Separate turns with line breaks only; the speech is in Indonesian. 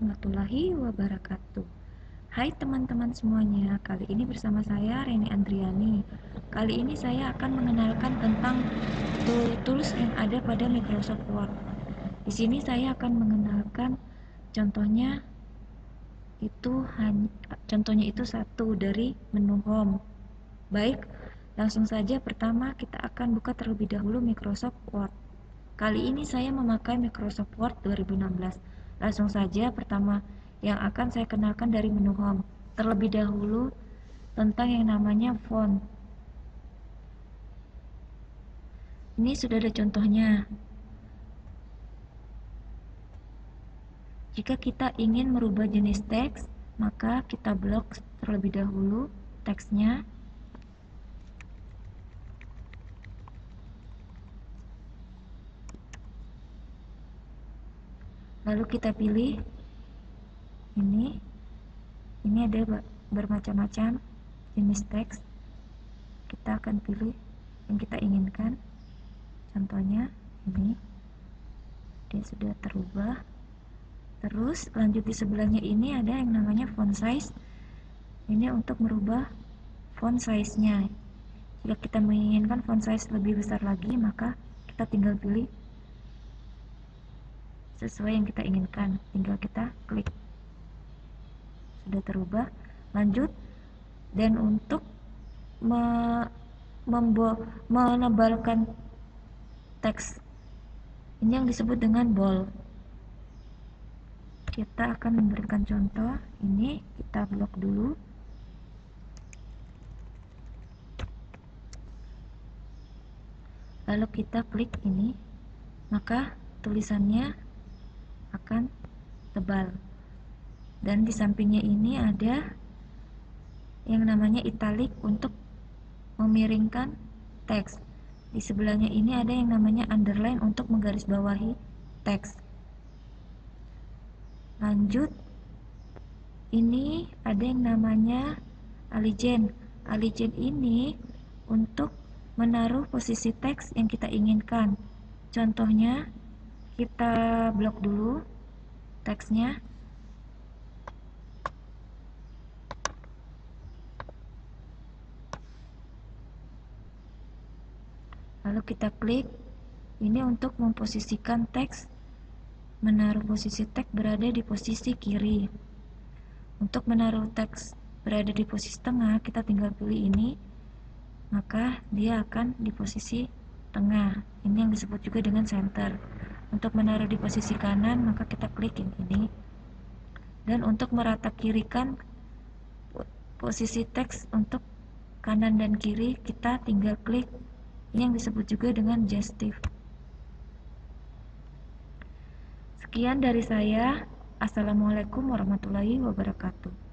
warahmatullahi wabarakatuh. Hai teman-teman semuanya, kali ini bersama saya Reni Andriani. Kali ini saya akan mengenalkan tentang tools yang ada pada Microsoft Word. Di sini saya akan mengenalkan contohnya itu satu dari menu Home. Baik, langsung saja pertama kita akan buka terlebih dahulu Microsoft Word. Kali ini saya memakai Microsoft Word 2016. Langsung saja pertama yang akan saya kenalkan dari menu Home. Terlebih dahulu tentang yang namanya font. Ini sudah ada contohnya. Jika kita ingin merubah jenis teks, maka kita blok terlebih dahulu teksnya. Lalu kita pilih ini ada bermacam-macam jenis teks. Kita akan pilih yang kita inginkan. Contohnya ini, dia sudah terubah. Terus lanjut di sebelahnya ini ada yang namanya font size. Ini untuk merubah font size-nya. Jika kita menginginkan font size lebih besar lagi, maka kita tinggal pilih sesuai yang kita inginkan, tinggal kita klik. Sudah terubah. Lanjut, dan untuk menebalkan teks, ini yang disebut dengan bold. Kita akan memberikan contoh. Ini kita blok dulu. Lalu kita klik ini, maka tulisannya akan tebal. Dan di sampingnya ini ada yang namanya italic untuk memiringkan teks. Di sebelahnya ini ada yang namanya underline untuk menggarisbawahi teks. Lanjut, ini ada yang namanya alignment. Alignment ini untuk menaruh posisi teks yang kita inginkan. Contohnya, kita blok dulu teksnya. Lalu kita klik. Ini untuk memposisikan teks, menaruh posisi teks berada di posisi kiri. Untuk menaruh teks berada di posisi tengah, kita tinggal pilih ini, maka dia akan di posisi tengah. Ini yang disebut juga dengan center. Untuk menaruh di posisi kanan, maka kita klik yang ini. Dan untuk merata kirikan posisi teks untuk kanan dan kiri, kita tinggal klik ini yang disebut juga dengan justif. Sekian dari saya. Assalamualaikum warahmatullahi wabarakatuh.